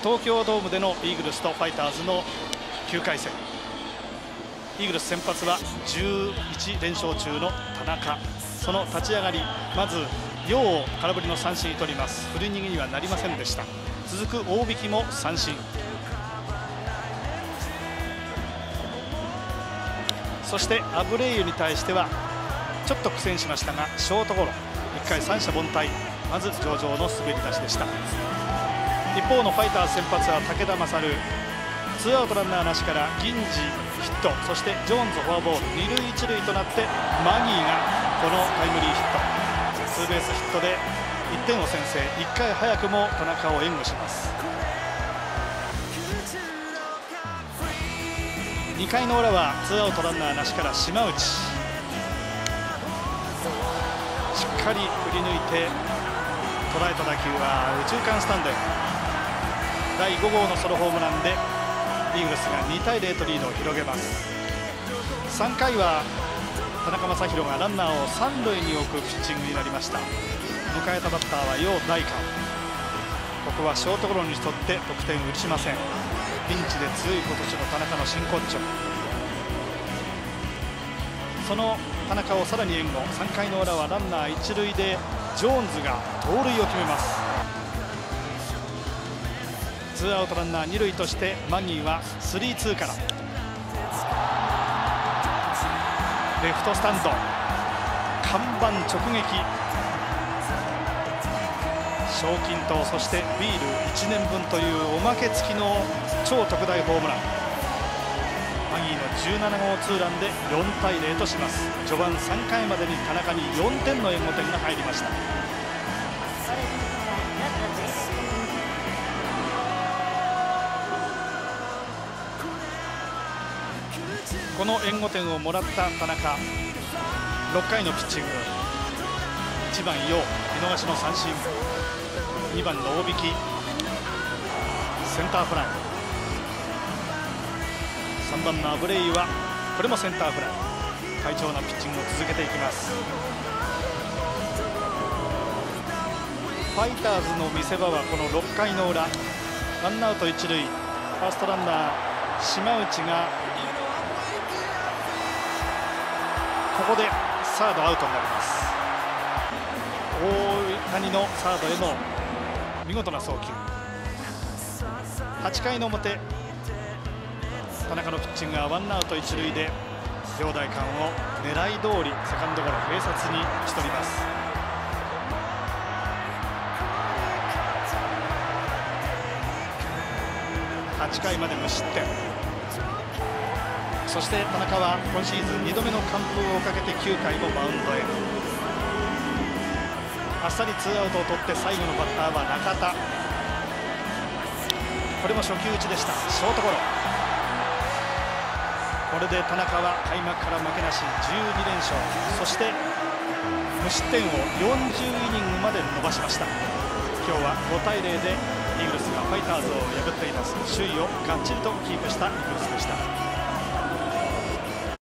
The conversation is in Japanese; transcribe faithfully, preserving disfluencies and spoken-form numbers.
東京ドームでのイーグルスとファイターズのきゅうかい戦。イーグルス先発はじゅういち連勝中の田中。その立ち上がり、まず陽を空振りの三振に取ります。振り逃げにはなりませんでした。続く大引も三振。そしてアブレイユに対してはちょっと苦戦しましたがショートゴロ。いっかい三者凡退。まず上々の滑り出しでした。一方のファイターズ先発は武田勝。ツーアウトランナーなしから銀次ヒット、そしてジョーンズフォアボール、二塁一塁となってマギーがこのタイムリーヒット、ツーベースヒットでいってんを先制。いっかい早くも田中を援護します。にかいの裏はツーアウトランナーなしから島内、しっかり振り抜いて捉えた打球は右中間スタンドへ。だいご号のソロホームランでイーグルスがにたいゼロとリードを広げます。さんかいは田中将大がランナーを三塁に置くピッチングになりました。迎えたバッターは陽大観。ここはショートゴロにとって得点を許しません。ピンチで強い今年の田中の真骨頂。その田中をさらに援護。さんかいの裏はランナー一塁でジョーンズが盗塁を決めます。ツーアウトランナー二塁としてマギーはスリーツーからレフトスタンド看板直撃。賞金とそしてビールいちねんぶんというおまけ付きの超特大ホームラン。マギーのじゅうなな号ツーランでよんたいゼロとします。序盤さんかいまでに田中によんてんの援護点が入りました。この援護点をもらった田中、ろっかいのピッチング。いちばん陽、見逃しの三振。にばんの大引、センターフライ。さんばんのアブレイユはこれもセンターフライ。快調なピッチングを続けていきます。ファイターズの見せ場はこのろっかいの裏、ワンアウト一塁、ファーストランナー島内がここでサードアウトになります。大谷のサードへの見事な送球。はちかいの表、田中のピッチングはワンアウト一塁で陽大観を狙い通りセカンドゴロ併殺に打ち取ります。はちかいまで無失点。そして田中は今シーズンにどめの完封をかけてきゅうかいもマウンドへ。あっさりツーアウトを取って最後のバッターは中田。これも初球打ちでした。ショートゴロ。これで田中は開幕から負けなしじゅうにれんしょう、そして無失点をよんじゅうイニングまで伸ばしました。今日はごたいゼロでイーグルスがファイターズを破っています。首位をがっちりとキープしたイーグルスでした。